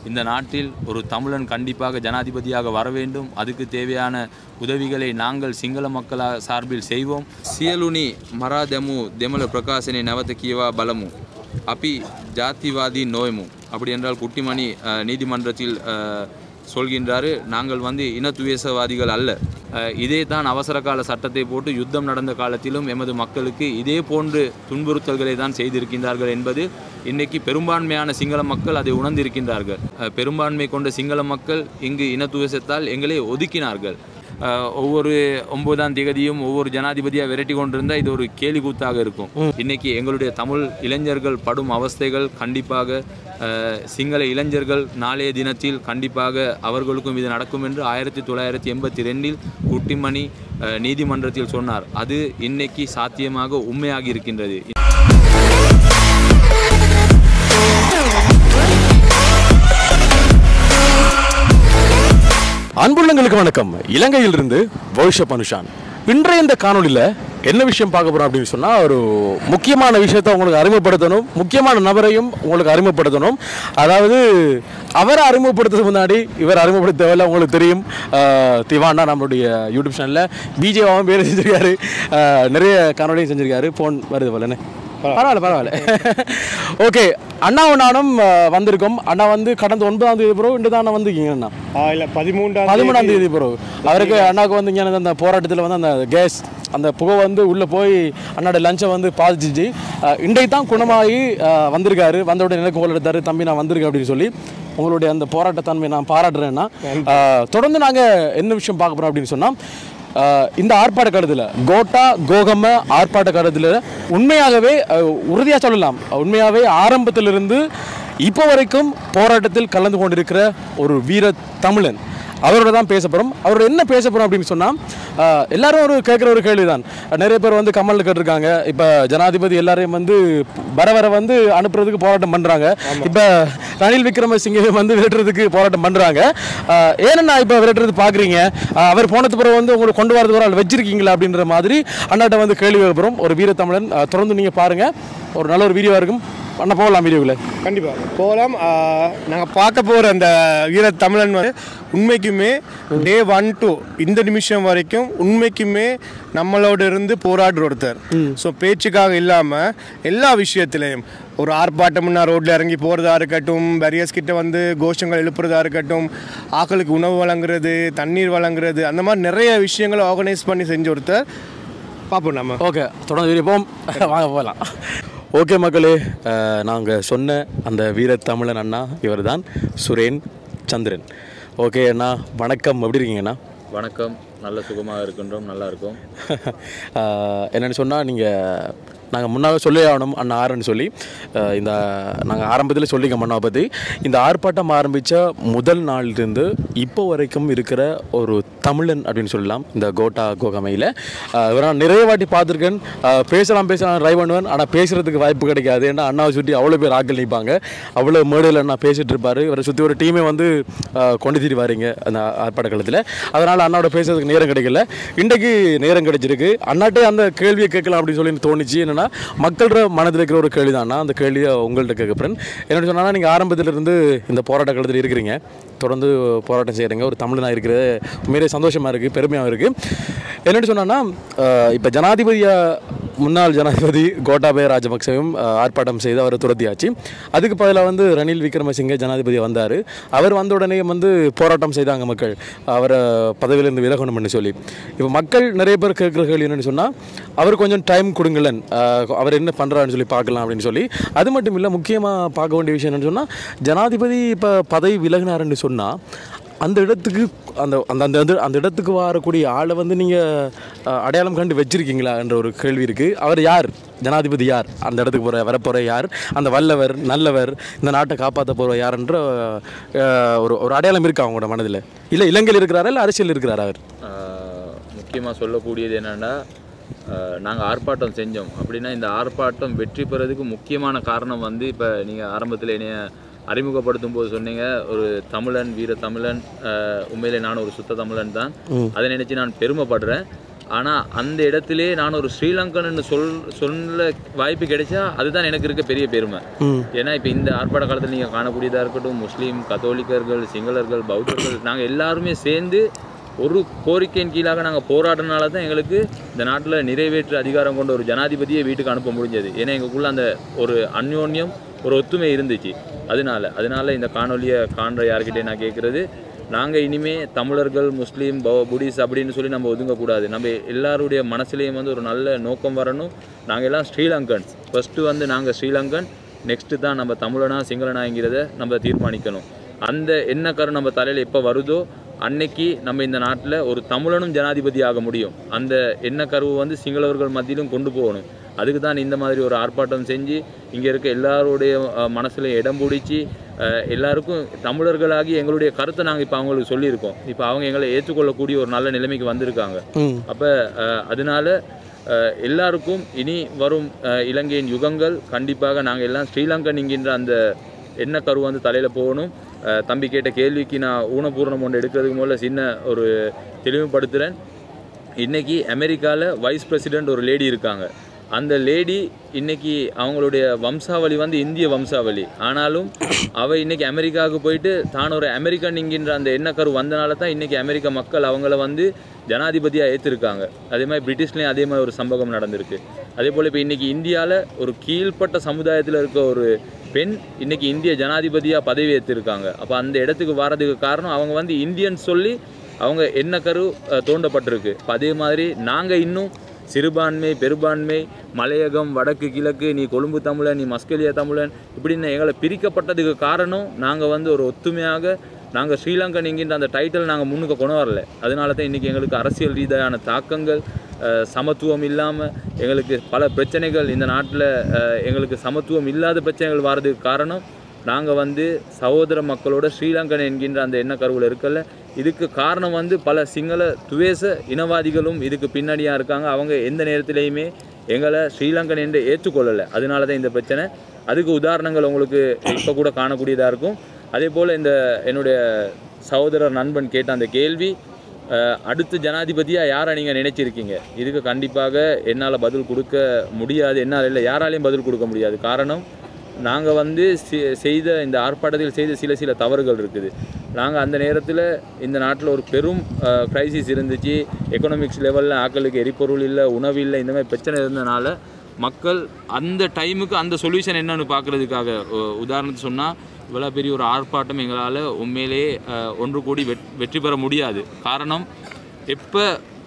இந்த நாட்டில் ஒரு தமிழன் கண்டிப்பாக ஜனாதிபதியாக வர வேண்டும். அதுக்கு தேவையான உதவிகளை நாங்கள் சிங்கள மக்கள் சார்பில் செய்வோம். සියලුනි මරා දැමූ දෙමළ ප්‍රකාශනයේ නැවත කියවා බලමු. අපි ජාතිවාදී නොවෙමු. அப்படி என்றால் குட்டிமணி நீதிமன்றத்தில் சொல்கின்றாரு, நாங்கள் இனத்துவேசவாதிகள் அல்ல. இதே தான் அவசர கால சட்டத்தை போட்டு யுத்தம் நடந்த காலத்திலும் எமது மக்களுக்கு இதே போன்று துன்புறுத்தல்களை தான் செய்திருக்கின்றார்கள் என்பது இன்றைக்கு பெரும்பான்மையான சிங்கள மக்கள் அதை உணர்ந்திருக்கின்றார்கள். பெரும்பான்மை கொண்ட சிங்கள மக்கள் இங்கு இனத்துவேசத்தால் எங்களை ஒதுக்கினார்கள். ஒவ்வொரு 9ஆம் தேதியும் ஒவ்வொரு ஜனாதிபதியாக விரட்டி கொண்டிருந்தால் இது ஒரு கேலி கூத்தாக இருக்கும். இன்னைக்கு எங்களுடைய தமிழ் இளைஞர்கள் படும் அவஸ்தைகள் கண்டிப்பாக சிங்கள இளைஞர்கள் நாளைய தினத்தில் கண்டிப்பாக அவர்களுக்கும் இது நடக்கும் என்று 1982 குட்டிமணி நீதிமன்றத்தில் சொன்னார். அது இன்னைக்கு சாத்தியமாக உண்மையாகி இருக்கின்றது. அன்புள்ளங்களுக்கு வணக்கம். இலங்கையிலிருந்து வௌஷப் அனுஷான். இன்றைய இந்த காணொலியில் என்ன விஷயம் பார்க்க போகிறோம் அப்படின்னு சொன்னால், ஒரு முக்கியமான விஷயத்தை உங்களுக்கு அறிமுகப்படுத்தணும், முக்கியமான நபரையும் உங்களுக்கு அறிமுகப்படுத்தணும். அதாவது அவரை அறிமுகப்படுத்துறதுக்கு முன்னாடி இவர் அறிமுகப்படுத்த தேவையில்லை, உங்களுக்கு தெரியும். திவானா நம்மளுடைய யூடியூப் சேனலில் பிஜேவாவும் பேர் செஞ்சுருக்காரு, நிறைய காணொலியும் செஞ்சுருக்காரு. ஃபோன் வருது போலன்னு, பரவாயில்ல. ஓகே, அண்ணாவும் நானும் வந்திருக்கோம். அண்ணா கடந்த 9ஆம் தேதி பிறகு இன்று தான் வந்திருக்கீங்கண்ணா. இல்லை, 13ஆம் தேதி பிறகு அவருக்கு அண்ணாவுக்கு இங்கே அந்த போராட்டத்தில் அந்த கேஸ் அந்த புகை உள்ளே போய் அண்ணாட லஞ்சை பாதிச்சிச்சு. இன்றைக்கு தான் குணமாகி வந்திருக்காரு. வந்தவுடைய நிலைக்கு கோல் எடுத்தார், தம்பி நான் வந்திருக்கேன் அப்படின்னு சொல்லி. உங்களுடைய அந்த போராட்டத்தன்மை நான் பாராட்டுறேன்னா, தொடர்ந்து நாங்கள் என்ன விஷயம் பார்க்க போகிறோம் அப்படின்னு சொன்னால், இந்த ஆர்ப்பாட்ட கருத்தில் கோட்டா கோகம ஆர்ப்பாட்ட கருத்தில் உண்மையாகவே உறுதியாக சொல்லலாம், உண்மையாகவே ஆரம்பத்திலிருந்து இப்போ வரைக்கும் போராட்டத்தில் கலந்து கொண்டிருக்கிற ஒரு வீர தமிழன் அவரோட தான் பேச போகிறோம். அவரோட என்ன பேச போகிறோம் அப்படின்னு சொன்னால், எல்லாரும் கேட்குற ஒரு கேள்வி தான். நிறைய பேர் கமலில் கேட்டிருக்காங்க, இப்போ ஜனாதிபதி எல்லாரையும் வர அனுப்புறதுக்கு போராட்டம் பண்ணுறாங்க. இப்போ ரணில் விக்ரமசிங்கே விரட்டுறதுக்கு போராட்டம் பண்ணுறாங்க. ஏன்னா இப்போ விரட்டுறது பார்க்குறீங்க, அவர் போனது பிறகு உங்களுக்கு கொண்டு வரதுக்கு ஒரு ஆள் வச்சிருக்கீங்களா அப்படின்ற மாதிரி அண்ணாட்ட கேள்வி கேட்குறோம். ஒரு வீர தமிழன், தொடர்ந்து நீங்கள் பாருங்கள், ஒரு நல்ல ஒரு வீடியோவாக இருக்கும். பண்ண போகலாம், வீடியோவில் கண்டிப்பாக போகலாம். நாங்கள் பார்க்க போகிற அந்த வீர தமிழன் உண்மைக்குமே டே 1 to இந்த நிமிஷம் வரைக்கும் உண்மைக்குமே நம்மளோட இருந்து போராடுற ஒருத்தர். ஸோ பேச்சுக்காக இல்லாமல் எல்லா விஷயத்திலையும் ஒரு ஆர்ப்பாட்டம்னா ரோட்டில் இறங்கி போகிறதா இருக்கட்டும், பேரியர்ஸ் கிட்ட கோஷங்கள் எழுப்புறதா இருக்கட்டும், ஆக்களுக்கு உணவு வழங்குறது, தண்ணீர் வழங்குறது, அந்த மாதிரி நிறைய விஷயங்களை ஆர்கனைஸ் பண்ணி செஞ்ச ஒருத்தர். பார்ப்போம் நம்ம. ஓகே, தொடர்ந்து வீடியோ வாங்க போகலாம். ஓகே மக்களே, நாங்கள் சொன்ன அந்த வீர தமிழன் அண்ணா இவர் தான் சுரேன் சந்திரன். ஓகே அண்ணா, வணக்கம். எப்படி இருக்கீங்கண்ணா? வணக்கம், நல்ல சுகமாக இருக்கின்றோம், நல்லா இருக்கும். என்னென்னு சொன்னால், நாங்கள் முன்னாக சொல்லி ஆகணும் அண்ணா ஆறுன்னு சொல்லி, இந்த நாங்கள் ஆரம்பத்தில் சொல்லிக்க அண்ணா பற்றி. இந்த ஆர்ப்பாட்டம் ஆரம்பித்த முதல் நாளிலிருந்து இப்போ வரைக்கும் இருக்கிற ஒரு தமிழன் அப்படின்னு சொல்லலாம் இந்த கோட்டா கோகமையில். இவரை நான் நிறைய வாட்டி பார்த்துருக்கேன். பேசலாம் ட்ரை பண்ணுவேன், ஆனால் பேசுகிறதுக்கு வாய்ப்பு கிடைக்காது. ஏன்னா அண்ணாவை சுற்றி அவ்வளோ பேர் ஆக்கள் நிற்பாங்க, அவ்வளோ மேடையில் அண்ணா பேசிகிட்டு இருப்பார். இவரை சுற்றி ஒரு டீமே கொண்டு தீருவாருங்க அந்த ஆர்ப்பாட்ட காலத்தில். அதனால் அண்ணாவோட பேசுறதுக்கு நேரம் கிடைக்கல. இன்றைக்கு நேரம் கிடைச்சிருக்கு. அண்ணாட்டே அந்த கேள்வியை கேட்கலாம் அப்படின்னு சொல்லி தோணுச்சு. என்னென்னா, மக்களோட மனதில் இருக்கிற ஒரு கேள்வி தானா, அந்த கேள்வியை உங்கள்கிட்ட கேட்குறேன். என்னென்னு சொன்னால், நீங்கள் ஆரம்பத்திலிருந்து இந்த போராட்ட காலத்தில் இருக்கிறீங்க, தொடர்ந்து போராட்டம் செய்கிறீங்க, ஒரு தமிழனாக இருக்கிறது உண்மையிலே சந்தோஷமாக இருக்குது, பெருமையாக இருக்குது. என்னென்னு சொன்னால், இப்போ முன்னாள் ஜனாதிபதி கோட்டாபய ராஜபக்சவும் ஆர்ப்பாட்டம் செய்து அவரை துரத்தியாச்சு. அதுக்கு பதிலாக ரணில் விக்ரமசிங்கே ஜனாதிபதி வந்தார். அவர் வந்த உடனே போராட்டம் செய்தாங்க மக்கள், அவரை பதவியிலிருந்து விலகணும்னு சொல்லி. இப்போ மக்கள் நிறைய பேர் கேட்குற கேள்வி என்னென்னு சொன்னால், அவர் கொஞ்சம் டைம் கொடுங்களேன், அவர் என்ன பண்ணுறாருன்னு சொல்லி பார்க்கலாம் அப்படின்னு சொல்லி. அது மட்டும் இல்லை, முக்கியமாக பார்க்க வேண்டிய விஷயம் என்னென்னு சொன்னால், ஜனாதிபதி இப்போ பதவி விலகினாருன்னு சொன்னால் அந்த இடத்துக்கு அந்த இடத்துக்கு வரக்கூடிய ஆளை நீங்கள் அடையாளம் கண்டு வச்சிருக்கீங்களா என்ற ஒரு கேள்வி இருக்குது. அவர் யார்? ஜனாதிபதி யார்? அந்த இடத்துக்கு வரப்போகிற யார்? அந்த வல்லவர், நல்லவர், இந்த நாட்டை காப்பாற்ற போகிற யாருன்ற ஒரு அடையாளம் இருக்கா அவங்களோட மனதில்? இல்லை இலங்கையில் இருக்கிறாரா, இல்லை அரசியல் இருக்கிறாரா அவர்? முக்கியமாக சொல்லக்கூடியது என்னென்னா, நாங்கள் ஆர்ப்பாட்டம் செஞ்சோம் அப்படின்னா, இந்த ஆர்ப்பாட்டம் வெற்றி பெறதுக்கு முக்கியமான காரணம் இப்போ நீங்கள் ஆரம்பத்தில் என்னைய அறிமுகப்படுத்தும் போது சொன்னீங்க, ஒரு தமிழன், வீர தமிழன். உண்மையிலே நான் ஒரு சுத்த தமிழன் தான். அதை நினைச்சு நான் பெருமைப்படுறேன். ஆனால் அந்த இடத்திலே நான் ஒரு ஸ்ரீலங்கன்னு சொல்ல வாய்ப்பு கிடைச்சா அதுதான் எனக்கு இருக்க பெரிய பெருமை. ஏன்னா இப்போ இந்த ஆர்ப்பாட்ட காலத்தில் நீங்கள் காணக்கூடியதாக இருக்கட்டும், முஸ்லீம், கத்தோலிக்கர்கள், சிங்களர்கள், பௌத்தர்கள், நாங்கள் எல்லாருமே சேர்ந்து ஒரு கோரிக்கையின் கீழாக நாங்கள் போராடினால தான் எங்களுக்கு இந்த நாட்டில் நிறைவேற்று அதிகாரம் கொண்ட ஒரு ஜனாதிபதியை வீட்டுக்கு அனுப்ப முடிஞ்சது. ஏன்னா எங்களுக்குள்ள அந்த ஒரு அந்யோன்யம், ஒரு ஒத்துமை இருந்துச்சு. அதனால இந்த காணொலியை காண்ற யார்கிட்டே நான் கேட்குறது, நாங்கள் இனிமே தமிழர்கள், முஸ்லீம், புடிஸ் அப்படின்னு சொல்லி நம்ம ஒதுங்கக்கூடாது. நம்ம எல்லாருடைய மனசுலேயும் வந்து ஒரு நல்ல நோக்கம் வரணும். நாங்கள் எல்லாம் ஸ்ரீலங்கன்ஸ். ஃபஸ்ட்டு வந்து நாங்கள் ஸ்ரீலங்கன், நெக்ஸ்ட்டு தான் நம்ம தமிழனா சிங்களனாங்கிறத நம்ம தீர்மானிக்கணும். அந்த எண்ணக்கரு நம்ம தலையில் எப்போ வருதோ அன்னைக்கு நம்ம இந்த நாட்டில் ஒரு தமிழனும் ஜனாதிபதி ஆக முடியும். அந்த எண்ணக்கருவை வந்து சிங்களவர்கள் மத்தியிலும் கொண்டு போகணும். அதுக்கு தான் இந்த மாதிரி ஒரு ஆர்ப்பாட்டம் செஞ்சு இங்கே இருக்க எல்லாருடைய மனசில் இடம் பிடிச்சி எல்லாருக்கும் தமிழர்களாகி எங்களுடைய கருத்தை நாங்கள் இப்போ அவங்களுக்கு சொல்லியிருக்கோம். இப்போ அவங்க எங்களை ஏற்றுக்கொள்ளக்கூடிய ஒரு நல்ல நிலைமைக்கு வந்திருக்காங்க. அப்போ அதனால எல்லாருக்கும் இனி வரும் இலங்கையின் யுகங்கள் கண்டிப்பாக நாங்கள் எல்லாம் ஸ்ரீலங்கன் என்கின்ற அந்த எண்ணக்கரு வந்து தலையில் போகணும். தம்பி கேட்ட கேள்விக்கு நான் ஊனப்பூர்ணம் ஒன்று எடுக்கிறதுக்கு முதல்ல சின்ன ஒரு தெளிவுபடுத்துகிறேன். இன்றைக்கி அமெரிக்காவில் வைஸ் பிரசிடெண்ட் ஒரு லேடி இருக்காங்க. அந்த லேடி இன்றைக்கி அவங்களுடைய வம்சாவளி வந்து இந்திய வம்சாவளி. ஆனாலும் அவள் இன்றைக்கி அமெரிக்காவுக்கு போயிட்டு தான் ஒரு அமெரிக்கன் என்கின்ற அந்த எண்ணக்கரு வந்தனால தான் இன்றைக்கி அமெரிக்க மக்கள் அவங்கள வந்து ஜனாதிபதியாக ஏற்றிருக்காங்க. அதே மாதிரி பிரிட்டிஷ்லேயும் அதே மாதிரி ஒரு சம்பவம் நடந்திருக்கு. அதே போல் இப்போ இன்றைக்கி இந்தியாவில் ஒரு கீழ்ப்பட்ட சமுதாயத்தில் இருக்க ஒரு பெண் இன்றைக்கி இந்திய ஜனாதிபதியாக பதவி ஏற்றிருக்காங்க. அப்போ அந்த இடத்துக்கு வர்றதுக்கு காரணம் அவங்க வந்து இந்தியன் சொல்லி அவங்க எண்ணக்கரு தோண்டப்பட்டிருக்கு. இப்போ அதே மாதிரி நாங்கள் இன்னும் சிறுபான்மை, பெரும்பான்மை, மலையகம், வடக்கு, கிழக்கு, நீ கொழும்பு தமிழன், நீ மஸ்கெலியா தமிழன், இப்படின்னு எங்களை பிரிக்கப்பட்டதுக்கு காரணம் நாங்கள் வந்து ஒரு ஒத்துமையாக நாங்கள் ஸ்ரீலங்கன் என்கின்ற அந்த டைட்டில் நாங்கள் முன்னுக்கு கொண்டு வரல. அதனால தான் இன்றைக்கி எங்களுக்கு அரசியல் ரீதியான தாக்கங்கள், சமத்துவம் இல்லாமல் எங்களுக்கு பல பிரச்சனைகள் இந்த நாட்டில் எங்களுக்கு சமத்துவம் இல்லாத பிரச்சனைகள் வர்றதுக்கு காரணம் நாங்கள் வந்து சகோதர மக்களோட ஸ்ரீலங்கன் என்கின்ற அந்த எண்ணக்கருவில் இருக்கல. இதுக்கு காரணம் வந்து பல சிங்கள துவேச இனவாதிகளும் இதுக்கு பின்னாடியாக இருக்காங்க. அவங்க எந்த நேரத்திலையுமே எங்களை ஸ்ரீலங்கன் என்று ஏற்றுக்கொள்ளலை. அதனால தான் இந்த பிரச்சனை. அதுக்கு உதாரணங்கள் உங்களுக்கு இப்போ கூட காணக்கூடியதாக இருக்கும். அதே போல் இந்த என்னுடைய சகோதரர் நண்பன் கேட்ட அந்த கேள்வி, அடுத்த ஜனாதிபதியாக யாரை நீங்கள் நினைச்சிருக்கீங்க? இதுக்கு கண்டிப்பாக என்னால் பதில் கொடுக்க முடியாது. என்னால் இல்லை, யாராலையும் பதில் கொடுக்க முடியாது. காரணம் நாங்கள் வந்து செய்த இந்த ஆர்ப்பாட்டத்தில் செய்த சில தவறுகள் இருக்குது. நாங்கள் அந்த நேரத்தில் இந்த நாட்டில் ஒரு பெரும் க்ரைசிஸ் இருந்துச்சு. எக்கனாமிக்ஸ் லெவலில் ஆக்களுக்கு எரிபொருள் இல்லை, உணவு இல்லை, இந்த மாதிரி பிரச்சனை இருந்தனால மக்கள் அந்த டைமுக்கு அந்த சொல்யூஷன் என்னன்னு பார்க்குறதுக்காக, உதாரணத்துக்கு சொன்னால் இவ்வளோ பெரிய ஒரு ஆர்ப்பாட்டம் எங்களால் உண்மையிலேயே ஒன்று கூடி வெற்றி பெற முடியாது. காரணம், எப்போ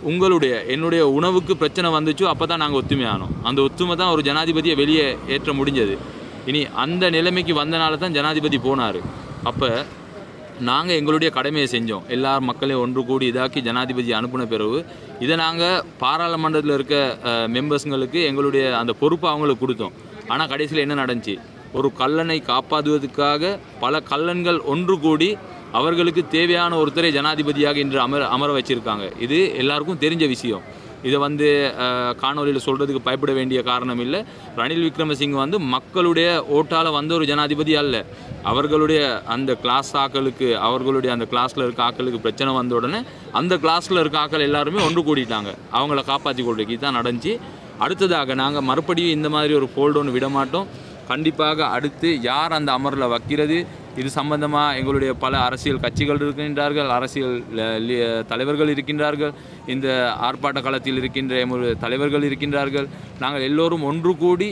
என்னுடைய உணவுக்கு பிரச்சனை வந்துச்சோ அப்போ தான் நாங்கள் ஒத்துமையானோம். அந்த ஒத்துமை தான் ஒரு ஜனாதிபதியை வெளியே ஏற்ற முடிஞ்சது. இனி அந்த நிலைமைக்கு வந்தனால தான் ஜனாதிபதி போனார். அப்போ நாங்கள் எங்களுடைய கடமையை செஞ்சோம். எல்லா மக்களையும் ஒன்று கூடி இதாக்கி ஜனாதிபதி அனுப்பின பிறகு இதை நாங்கள் பாராளுமன்றத்தில் இருக்க மெம்பர்ஸுங்களுக்கு எங்களுடைய அந்த பொறுப்பை அவங்களுக்கு கொடுத்தோம். ஆனால் கடைசியில் என்ன நடந்துச்சு? ஒரு கல்லனை காப்பாற்றுவதற்காக பல கல்லன்கள் ஒன்று கூடி அவர்களுக்கு தேவையான ஒருத்தரை ஜனாதிபதியாக இன்று அமர வச்சுருக்காங்க. இது எல்லாருக்கும் தெரிஞ்ச விஷயம். இதை வந்து காணொலியில் சொல்கிறதுக்கு பயப்பட வேண்டிய காரணம் இல்லை. ரணில் விக்ரமசிங்க வந்து மக்களுடைய ஓட்டால் வந்த ஒரு ஜனாதிபதி அல்ல. அவர்களுடைய அந்த கிளாஸ் ஆக்களுக்கு, அவர்களுடைய அந்த கிளாஸில் இருக்க ஆக்களுக்கு பிரச்சனை வந்த உடனே அந்த கிளாஸில் இருக்க ஆக்கள் எல்லாருமே ஒன்று கூடிட்டாங்க அவங்கள காப்பாற்றி கொள்றதுக்கு. இதுதான் நடந்துச்சு. அடுத்ததாக நாங்கள் மறுபடியும் இந்த மாதிரி ஒரு ஃபோல்டு ஒன்று விட மாட்டோம். கண்டிப்பாக அடுத்து யார் அந்த அமரில் வைக்கிறது, இது சம்பந்தமாக எங்களுடைய பல அரசியல் கட்சிகள் இருக்கின்றார்கள், அரசியல் தலைவர்கள் இருக்கின்றார்கள், இந்த ஆர்ப்பாட்ட களத்தில் இருக்கின்ற தலைவர்கள் இருக்கின்றார்கள். நாங்கள் எல்லோரும் ஒன்று கூடி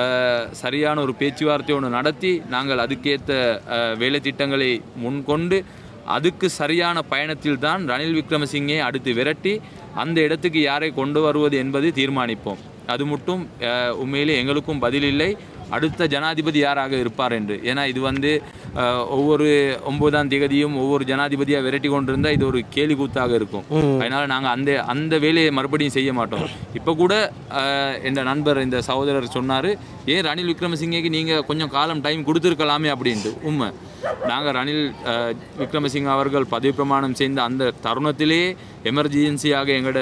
சரியான ஒரு பேச்சுவார்த்தை ஒன்று நடத்தி நாங்கள் அதுக்கேற்ற வேலை திட்டங்களை முன்கொண்டு அதுக்கு சரியான பயணத்தில் தான் ரணில் விக்ரமசிங்கே அடுத்து விரட்டி அந்த இடத்துக்கு யாரை கொண்டு வருவது என்பது தீர்மானிப்போம். அது மட்டும் உண்மையிலே எங்களுக்கும் பதில் இல்லை, அடுத்த ஜனாதிபதி யாராக இருப்பார் என்று. ஏன்னா இது வந்து ஒவ்வொரு 9ஆம் தேதியும் ஒவ்வொரு ஜனாதிபதியாக விரட்டி கொண்டிருந்தால் இது ஒரு கேலி கூத்தாக இருக்கும். அதனால் நாங்கள் அந்த வேலையை மறுபடியும் செய்ய மாட்டோம். இப்போ கூட இந்த நண்பர், இந்த சகோதரர் சொன்னார், ஏன் ரணில் விக்ரமசிங்கேக்கு நீங்கள் கொஞ்சம் காலம் டைம் கொடுத்துருக்கலாமே அப்படின்ட்டு. உண்மை, நாங்கள் ரணில் விக்ரமசிங்க அவர்கள் பதவி பிரமாணம் செய்த அந்த தருணத்திலே எமர்ஜென்சியாக எங்களோட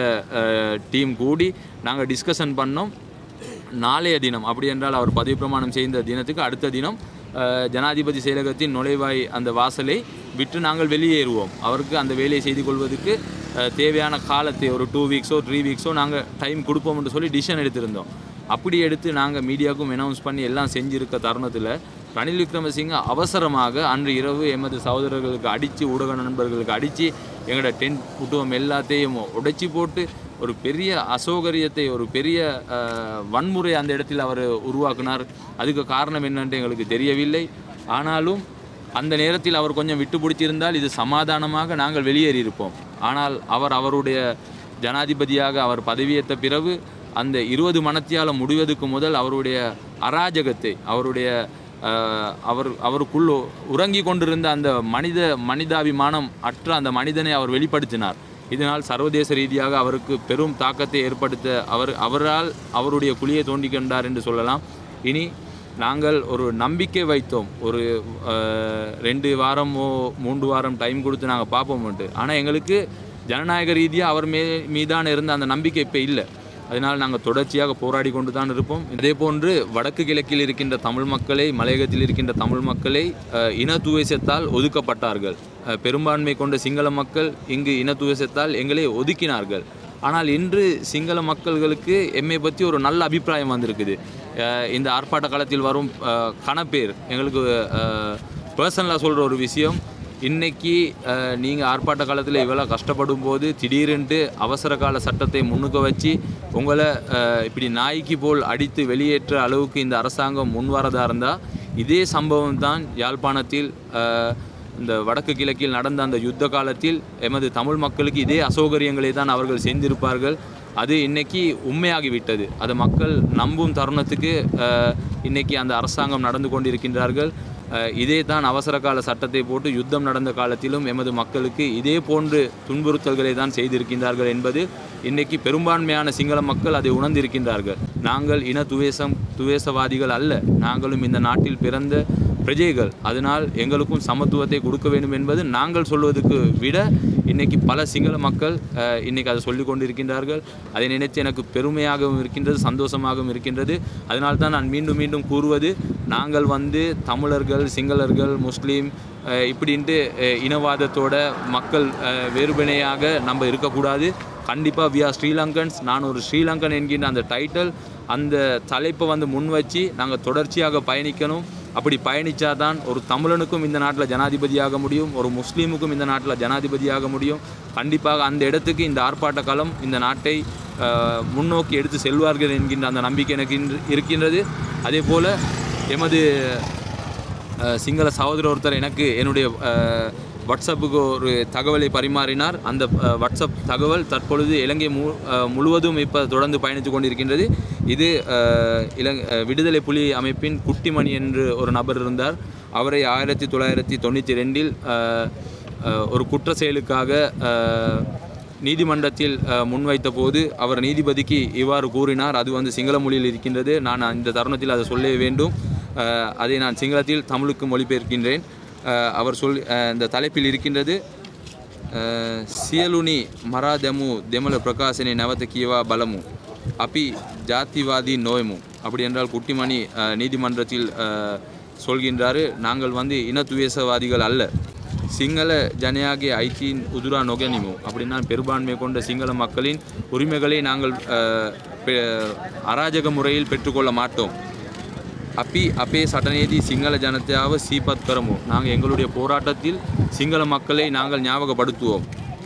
டீம் கூடி நாங்கள் டிஸ்கஷன் பண்ணோம். நாளைய தினம், அப்படி என்றால் அவர் பதவி பிரமாணம் செய்த தினத்துக்கு அடுத்த தினம் ஜனாதிபதி செயலகத்தின் நுழைவாய் அந்த வாசலை விட்டு நாங்கள் வெளியேறுவோம். அவருக்கு அந்த வேலையை செய்து கொள்வதற்கு தேவையான காலத்தை ஒரு 2 வீக்ஸோ 3 வீக்ஸோ நாங்கள் டைம் கொடுப்போம்னு சொல்லி டிசிஷன் எடுத்திருந்தோம். அப்படி எடுத்து நாங்கள் மீடியாவுக்கும் அனௌன்ஸ் பண்ணி எல்லாம் செஞ்சுருக்க தருணத்தில் ரணில் விக்ரமசிங்க அவசரமாக அன்று இரவு எமது சகோதரர்களுக்கு அடித்து ஊடக நண்பர்களுக்கு அடித்து எங்களோட டென்ட் குட்டுவம் எல்லாத்தையும் உடைச்சி போட்டு ஒரு பெரிய அசௌகரியத்தை ஒரு பெரிய வன்முறை அந்த இடத்தில் அவர் உருவாக்கினார். அதுக்கு காரணம் என்னென்று எங்களுக்கு தெரியவில்லை. ஆனாலும் அந்த நேரத்தில் அவர் கொஞ்சம் விட்டு பிடிச்சிருந்தால் இது சமாதானமாக நாங்கள் வெளியேறியிருப்போம். ஆனால் அவருடைய ஜனாதிபதியாக அவர் பதவியேற்ற பிறகு அந்த 20 மணத்தியால் முடிவதற்கு முதல் அவருடைய அராஜகத்தை அவருடைய அவருக்குள் உறங்கி கொண்டிருந்த அந்த மனிதாபிமானம் அற்ற அந்த மனிதனை அவர் வெளிப்படுத்தினார். இதனால் சர்வதேச ரீதியாக அவருக்கு பெரும் தாக்கத்தை ஏற்படுத்த அவரால் அவருடைய குழியை தோண்டி கொண்டார் என்று சொல்லலாம். இனி நாங்கள் ஒரு நம்பிக்கை வைத்தோம், ஒரு 2 வாரமோ 3 வாரம் டைம் கொடுத்து நாங்கள் பார்ப்போம்ட்டு. ஆனால் எங்களுக்கு ஜனநாயக ரீதியாக அவர் மீதான இருந்த அந்த நம்பிக்கை இப்போ இல்லை. அதனால் நாங்கள் தொடர்ச்சியாக போராடி கொண்டு தான் இருப்போம். இதே போன்று வடக்கு கிழக்கில் இருக்கின்ற தமிழ் மக்களை, மலையகத்தில் இருக்கின்ற தமிழ் மக்களை இன துவேஷத்தால் ஒதுக்கப்பட்டார்கள். பெரும்பான்மை கொண்ட சிங்கள மக்கள் இங்கு இன துவேஷத்தால் எங்களை ஒதுக்கினார்கள். ஆனால் இன்று சிங்கள மக்கள்களுக்கு எம்மை பற்றி ஒரு நல்ல அபிப்பிராயம் வந்திருக்குது. இந்த ஆர்ப்பாட்ட காலத்தில் வரும் கணப்பேர் எங்களுக்கு பர்சனலாக சொல்கிற ஒரு விஷயம், இன்றைக்கி நீங்கள் ஆர்ப்பாட்ட காலத்தில் இவ்வளோ கஷ்டப்படும் போது திடீரென்று அவசர கால சட்டத்தை முன்னுக்கு வச்சு உங்களை இப்படி நாய்க்கு போல் அடித்து வெளியேற்ற அளவுக்கு இந்த அரசாங்கம் முன்வரதாக இருந்தால், இதே சம்பவம் தான் யாழ்ப்பாணத்தில் இந்த வடக்கு கிழக்கில் நடந்த அந்த யுத்த காலத்தில் எமது தமிழ் மக்களுக்கு இதே அசௌகரியங்களை தான் அவர்கள் செய்திருப்பார்கள். அது இன்றைக்கி உண்மையாகிவிட்டது. அது மக்கள் நம்பும் தருணத்துக்கு இன்றைக்கி அந்த அரசாங்கம் நடந்து கொண்டிருக்கின்றார்கள். இதே தான் அவசர கால சட்டத்தை போட்டு யுத்தம் நடந்த காலத்திலும் எமது மக்களுக்கு இதே போன்று துன்புறுத்தல்களை தான் செய்திருக்கின்றார்கள் என்பது இன்றைக்கி பெரும்பான்மையான சிங்கள மக்கள் அதை உணர்ந்திருக்கின்றார்கள். நாங்கள் இன துவேஷவாதிகள் அல்ல, நாங்களும் இந்த நாட்டில் பிறந்த பிரஜைகள். அதனால் எங்களுக்கும் சமத்துவத்தை கொடுக்க வேண்டும் என்பது நாங்கள் சொல்வதற்கு விட இன்றைக்கி பல சிங்கள மக்கள் இன்றைக்கி அதை சொல்லி கொண்டிருக்கின்றார்கள். அதை நினைத்து எனக்கு பெருமையாகவும் இருக்கின்றது, சந்தோஷமாகவும் இருக்கின்றது. அதனால் தான் நான் மீண்டும் மீண்டும் கூறுவது, நாங்கள் தமிழர்கள், சிங்களர்கள், முஸ்லீம் இப்படின்ட்டு இனவாதத்தோட மக்கள் வேறுபனையாக நம்ம இருக்கக்கூடாது. கண்டிப்பாக வி ஆர் ஸ்ரீலங்கன்ஸ். நான் ஒரு ஸ்ரீலங்கன் என்கின்ற அந்த டைட்டில், அந்த தலைப்பை முன் வச்சு நாங்கள் தொடர்ச்சியாக பயணிக்கணும். அப்படி பயணித்தா தான் ஒரு தமிழனுக்கும் இந்த நாட்டில் ஜனாதிபதியாக முடியும், ஒரு முஸ்லீமுக்கும் இந்த நாட்டில் ஜனாதிபதியாக முடியும். கண்டிப்பாக அந்த இடத்துக்கு இந்த ஆர்ப்பாட்ட காலம் இந்த நாட்டை முன்னோக்கி எடுத்து செல்வார்கள் என்கின்ற அந்த நம்பிக்கை எனக்கு இருக்கின்றது. அதே போல் எமது சிங்கள சகோதரர் ஒருத்தர் எனக்கு என்னுடைய வாட்ஸ்அப்புக்கு ஒரு தகவலை பரிமாறினார். அந்த வாட்ஸ்அப் தகவல் தற்பொழுது இலங்கை முழுவதும் இப்போ தொடர்ந்து பயணித்து கொண்டிருக்கின்றது. இது விடுதலை புலி அமைப்பின் குட்டிமணி என்று ஒரு நபர் இருந்தார். அவரை 1992 ஒரு குற்ற செயலுக்காக நீதிமன்றத்தில் முன்வைத்த போது அவர் நீதிபதிக்கு இவ்வாறு கூறினார். அது சிங்கள மொழியில் இருக்கின்றது. நான் இந்த தருணத்தில் அதை சொல்ல வேண்டும். அதை நான் சிங்களத்தில் தமிழுக்கு மொழிபெயர்க்கின்றேன். அவர் இந்த தலைப்பில் இருக்கின்றது, සියලුනි මරා දැමූ දෙමළ ප්‍රකාශනයේ නැවත කියවා බලමු. අපි ஜாதிவாதி நோயமு. அப்படி என்றால் குட்டிமணி நீதிமன்றத்தில் சொல்கின்றார், நாங்கள் இன துவேஷவாதிகள் அல்ல, சிங்கள ஜனயாகே ஐக்கியின் உதுரா நொகனிமு. அப்படின்னா பெரும்பான்மை கொண்ட சிங்கள மக்களின் உரிமைகளை நாங்கள் அராஜக முறையில் பெற்றுக்கொள்ள மாட்டோம். அப்பி அப்பே சட்டநேதி சிங்கள ஜனதாவை சீபத் கரமோ. நாங்கள் எங்களுடைய போராட்டத்தில் சிங்கள மக்களை நாங்கள் ஞாபகப்படுத்துவோம்.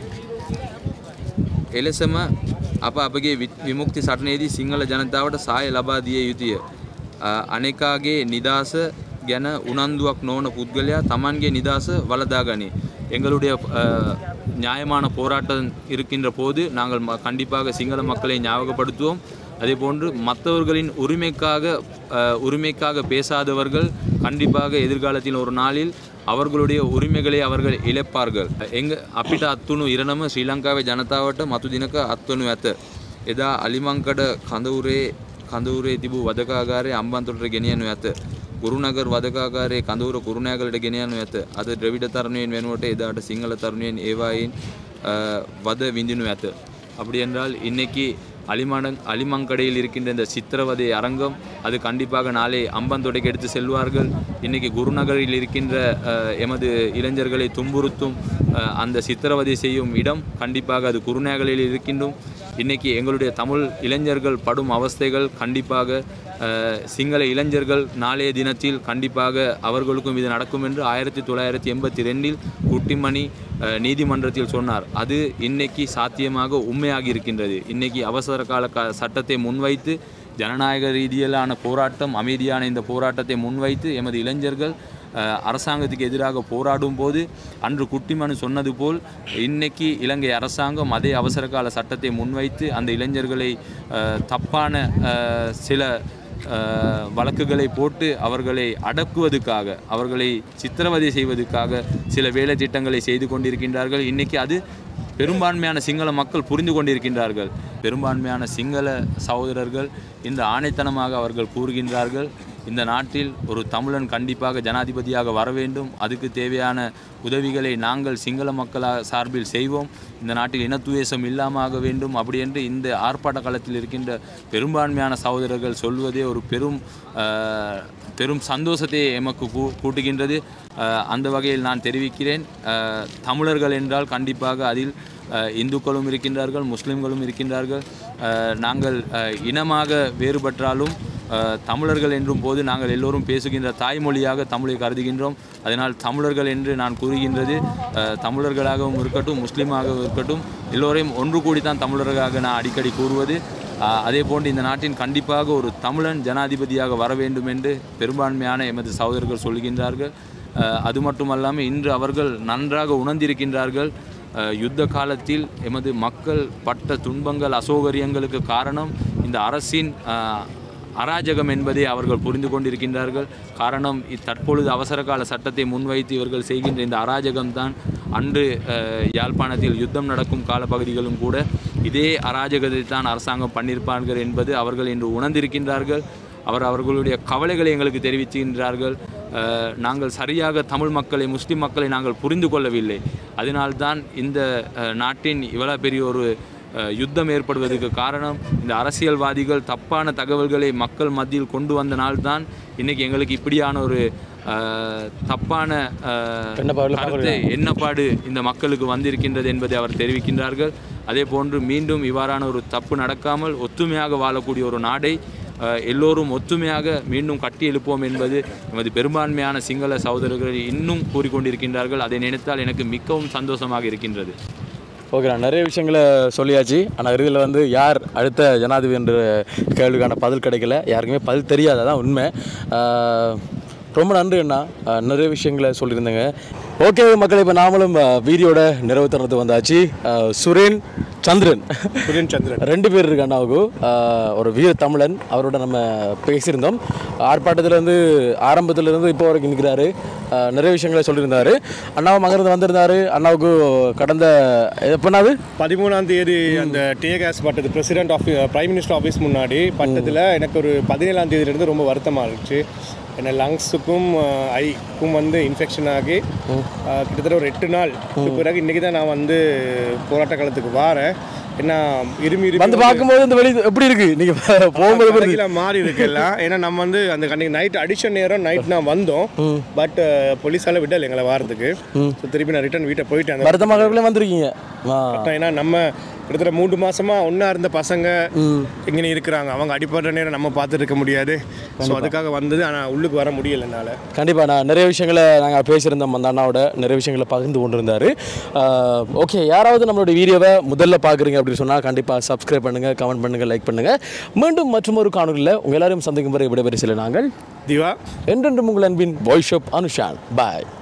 එලෙසම අප අපගේ විමුක්ති සටනේදී සිංහල ජනතාවට සහාය ලබා දිය යුතුය. අනෙකාගේ නිදහස ගැන උනන්දුවක් නොවන පුද්ගලයා තමන්ගේ නිදහස වළදා ගනී. எங்களுடைய நியாயமான போராட்டம் இருக்கின்ற போது நாங்கள் கண்டிப்பாக சிங்கள மக்களை ஞாபகப்படுத்துவோம். அதே போன்று மற்றவர்களின் உரிமைக்காக பேசாதவர்கள் கண்டிப்பாக எதிர்காலத்தில் ஒரு நாளில் அவர்களுடைய உரிமைகளை அவர்கள் இழப்பார்கள். අපිට අත්තුණු ඉරණම ශ්‍රී ලංකාවේ ජනතාවට මතු දිනක අත්වනු ඇත. එදා අලිමංකඩ කඳවුරේ තිබූ වදකාගාරය අම්බන්තොටට ගෙනියනු ඇත. කුරුණගර් වදකාගාරයේ කඳවුර කුරුණෑගලට ගෙනියනු ඇත. අද ද්‍රවිඩ තරුණයන් වෙනුවට එදාට සිංහල තරුණයන් ඒවායින් වද විඳිනු ඇත. அப்படி என்றால் இன்னைக்கு அலிமங்கடையில் இருக்கின்ற இந்த சித்திரவதை அரங்கம் அது கண்டிப்பாக நாளை அம்பந்தொடைக்கு எடுத்து செல்வார்கள். இன்றைக்கி குருநகரில் இருக்கின்ற எமது இளைஞர்களை துன்புறுத்தும் அந்த சித்திரவதை செய்யும் இடம் கண்டிப்பாக அது குருநகரில் இருக்கின்றோம். இன்றைக்கி எங்களுடைய தமிழ் இளைஞர்கள் படும் அவஸ்தைகள் கண்டிப்பாக சிங்கள இளைஞர்கள் நாளைய தினத்தில் கண்டிப்பாக அவர்களுக்கும் இது நடக்கும் என்று 1982 குட்டிமணி நீதிமன்றத்தில் சொன்னார். அது இன்னைக்கு சாத்தியமாக உண்மையாகி இருக்கின்றது. இன்னைக்கு அவசர கால சட்டத்தை முன்வைத்து ஜனநாயக ரீதியிலான போராட்டம், அமைதியான இந்த போராட்டத்தை முன்வைத்து எமது இளைஞர்கள் அரசாங்கத்துக்கு எதிராக போராடும் போது அன்று குட்டிமனு சொன்னது போல் இன்னைக்கு இலங்கை அரசாங்கம் அதே அவசரகால சட்டத்தை முன்வைத்து அந்த இளைஞர்களை தப்பான சில வழக்குகளை போட்டு அவர்களை அடக்குவதற்காக, அவர்களை சித்திரவதை செய்வதற்காக சில வேலை திட்டங்களை செய்து கொண்டிருக்கின்றார்கள். இன்றைக்கி அது பெரும்பான்மையான சிங்கள மக்கள் புரிந்து கொண்டிருக்கின்றார்கள். பெரும்பான்மையான சிங்கள சகோதரர்கள் இந்த ஆணைத்தனமாக அவர்கள் கூறுகின்றார்கள், இந்த நாட்டில் ஒரு தமிழன் கண்டிப்பாக ஜனாதிபதியாக வர வேண்டும், அதுக்கு தேவையான உதவிகளை நாங்கள் சிங்கள மக்களாக சார்பில் செய்வோம், இந்த நாட்டில் இனத்துவேசம் இல்லாமல் வேண்டும் அப்படி என்று இந்த ஆர்ப்பாட்ட காலத்தில் இருக்கின்ற பெரும்பான்மையான சகோதரர்கள் சொல்வதே ஒரு பெரும் சந்தோஷத்தை எமக்கு கூட்டுகின்றது. அந்த வகையில் நான் தெரிவிக்கிறேன், தமிழர்கள் என்றால் கண்டிப்பாக அதில் இந்துக்களும் இருக்கின்றார்கள், முஸ்லிம்களும் இருக்கின்றார்கள். நாங்கள் இனமாக வேறுபட்டாலும் தமிழர்கள் என்றும் போது நாங்கள் எல்லோரும் பேசுகின்ற தாய்மொழியாக தமிழை கருதுகின்றோம். அதனால் தமிழர்கள் என்று நான் கூறுகின்றது தமிழர்களாகவும் இருக்கட்டும், முஸ்லீமாகவும் இருக்கட்டும், எல்லோரையும் ஒன்று கூடித்தான் தமிழர்களாக நான் அடிக்கடி கூறுவது. அதே போன்று இந்த நாட்டின் கண்டிப்பாக ஒரு தமிழன் ஜனாதிபதியாக வர வேண்டும் என்று பெரும்பான்மையான எமது சகோதரர்கள் சொல்கின்றார்கள். அது மட்டுமல்லாமல் இன்று அவர்கள் நன்றாக உணர்ந்திருக்கின்றார்கள், யுத்த காலத்தில் எமது மக்கள் பட்ட துன்பங்கள், அசௌகரியங்களுக்கு காரணம் இந்த அரசின் அராஜகம் என்பதை அவர்கள் புரிந்து கொண்டிருக்கின்றார்கள். காரணம் தற்பொழுது அவசரகால சட்டத்தை முன்வைத்து இவர்கள் செய்கின்ற இந்த அராஜகம்தான் அன்று யாழ்ப்பாணத்தில் யுத்தம் நடக்கும் காலப்பகுதிகளும் கூட இதே அராஜகத்தை தான் அரசாங்கம் பண்ணியிருப்பார்கள் என்பது அவர்கள் இன்று உணர்ந்திருக்கின்றார்கள். அவர்களுடைய கவலைகளை எங்களுக்கு தெரிவிக்கின்றார்கள். நாங்கள் சரியாக தமிழ் மக்களை, முஸ்லிம் மக்களை நாங்கள் புரிந்து கொள்ளவில்லை. அதனால்தான் இந்த நாட்டின் இவ்வளோ பெரிய ஒரு யுத்தம் ஏற்படுவதற்கு காரணம் இந்த அரசியல்வாதிகள் தப்பான தகவல்களை மக்கள் மத்தியில் கொண்டு வந்த நாள்தான் இன்றைக்கி எங்களுக்கு இப்படியான ஒரு தப்பான எண்ணப்பாடு இந்த மக்களுக்கு வந்திருக்கின்றது என்பதை அவர் தெரிவிக்கின்றார்கள். அதே போன்று மீண்டும் இவ்வாறான ஒரு தப்பு நடக்காமல் ஒத்துமையாக வாழக்கூடிய ஒரு நாடை எல்லோரும் ஒத்துமையாக மீண்டும் கட்டி எழுப்போம் என்பது எமது பெரும்பான்மையான சிங்கள சகோதரர்கள் இன்னும் கூறிக்கொண்டிருக்கின்றார்கள். அதை நினைத்தால் எனக்கு மிகவும் சந்தோஷமாக இருக்கின்றது. ஓகே, நான் நிறைய விஷயங்களை சொல்லியாச்சு. ஆனால் இறுதியில் வந்து யார் அடுத்த ஜனாதிபதி என்ற கேள்விக்கான பதில் கிடைக்கல, யாருக்குமே பதில் தெரியாது, அதான் உண்மை. ரொம்ப நன்றி அண்ணா, நிறைய விஷயங்களை சொல்லியிருந்தேங்க. ஓகே மக்களை, இப்போ நாமளும் வீடியோட நிறைவு தரத்து வந்தாச்சு. சுரேன் சந்திரன் ரெண்டு பேர் இருக்கு அண்ணாவுக்கு. ஒரு வீர தமிழன், அவரோட நம்ம பேசியிருந்தோம். ஆர்ப்பாட்டத்திலேருந்து ஆரம்பத்திலேருந்து இப்போ வரைக்கும் நிற்கிறாரு. நிறைய விஷயங்களை சொல்லியிருந்தாரு. அண்ணாவும் அங்கிருந்து வந்திருந்தாரு. அண்ணாவுக்கு கடந்த எப்போனாவது 13ஆம் தேதி அந்த டிஏகாஸ் பட்டது பிரசிடென்ட் பிரைம் மினிஸ்டர் ஆஃபீஸ் முன்னாடி பட்டத்தில் எனக்கு ஒரு 17ஆம் தேதியிலேருந்து ரொம்ப வருத்தமாக இருந்துச்சு. என்ன லங்ஸுக்கும் ஐக்கும் வந்து இன்ஃபெக்ஷன் ஆகி கிட்டத்தட்ட ஒரு 8 நாள் பிறகு இன்றைக்கி தான் நான் வந்து போராட்ட காலத்துக்கு வாரேன். என்ன இருமி வந்து பார்க்கும்போது இந்த வெளி எப்படி இருக்கு, நீங்கள் போகும்போது மாறி இருக்குல்லாம். ஏன்னா நம்ம வந்து அந்த கண்ணிக்கு நைட் அடிஷன் நேரம் நைட் நான் வந்தோம், பட் போலீஸால விடலை எங்களை வாரத்துக்கு. ஸோ திருப்பி நான் ரிட்டர்ன் வீட்டை போயிட்டு அந்த வருத்தமாக வந்திருக்கீங்க. ஏன்னா நம்ம கிட்டத்தட்ட 3 மாசமா ஒன்றா இருந்த பசங்க இங்கே இருக்கிறாங்க, அவங்க அடிப்படுற நேரம் நம்ம பார்த்துட்டு இருக்க முடியாது. ஸோ அதுக்காக வந்தது, ஆனால் உள்ளுக்கு வர முடியல என்னால். கண்டிப்பாக நான் நிறைய விஷயங்களை நாங்கள் பேசியிருந்தோம், அந்த அண்ணாவோட நிறைய விஷயங்களை பகிர்ந்து கொண்டு இருந்தார். ஓகே, யாராவது நம்மளுடைய வீடியோவை முதல்ல பார்க்குறீங்க அப்படின்னு சொன்னால் கண்டிப்பாக சப்ஸ்கிரைப் பண்ணுங்கள், கமெண்ட் பண்ணுங்கள், லைக் பண்ணுங்கள். மீண்டும் மற்றொரு காணொலியில் உங்கள் எல்லாரையும் சந்திக்கும் வரை விடைபெற சில நாங்கள் திவா, என்றென்றும் உங்கள் அன்பின் வாய்ஸ் ஆஃப் அனுஷான். பாய்.